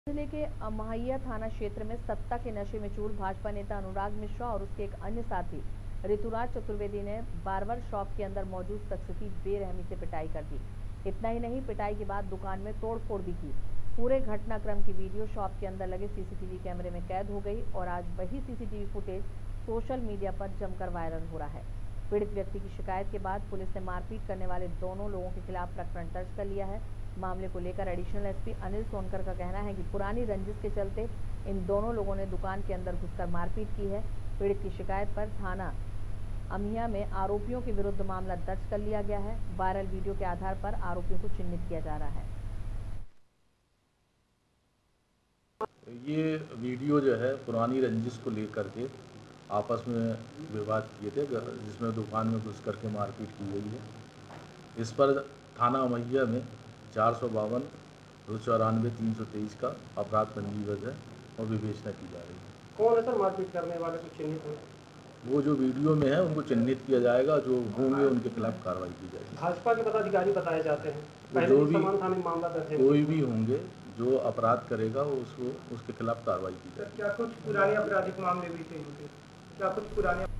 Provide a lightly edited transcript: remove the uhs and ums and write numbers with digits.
जिले के अमहैया थाना क्षेत्र में सत्ता के नशे में चूर भाजपा नेता अनुराग मिश्रा और उसके एक अन्य साथी ऋतुराज चतुर्वेदी ने बार्बर शॉप के अंदर मौजूद शख्स की बेरहमी से पिटाई कर दी। इतना ही नहीं, पिटाई के बाद दुकान में तोड़फोड़ भी की। पूरे घटनाक्रम की वीडियो शॉप के अंदर लगे सीसीटीवी कैमरे में कैद हो गई और आज वही सीसीटीवी फुटेज सोशल मीडिया पर जमकर वायरल हो रहा है। पीड़ित व्यक्ति की शिकायत के बाद पुलिस ने मारपीट करने वाले दोनों लोगों के खिलाफ प्रकरण दर्ज कर लिया है। मामले को लेकर एडिशनल एसपी अनिल सोनकर का कहना है कि पुरानी रंजिश के चलते इन दोनों लोगों ने दुकान के अंदर घुसकर मारपीट की है। पीड़ित की शिकायत पर थाना अमहैया में आरोपियों के विरुद्ध मामला दर्ज कर लिया गया है। वायरल वीडियो के आधार पर आरोपियों को चिन्हित किया जा रहा है। ये वीडियो जो है पुरानी रंजिश को लेकर के आपस में विवाद किए थे, जिसमें दुकान में घुस करके मारपीट की गई है। इस पर थाना अमहैया में 452, 294, 323 का अपराध पंजीबद्ध है और विवेचना की जा रही है। कौन है सर मारपीट करने वाले को चिन्हित है? वो जो वीडियो में है उनको चिन्हित किया जाएगा, जो होंगे उनके खिलाफ कार्रवाई की जाएगी। भाजपा के पदाधिकारी बताए जाते हैं, जो भी मामला दर्ज है। कोई भी होंगे जो अपराध करेगा उसको उसके खिलाफ कार्रवाई की जाएगी। क्या कुछ पुराने आपराधिक मामले भी थे? क्या कुछ पुराने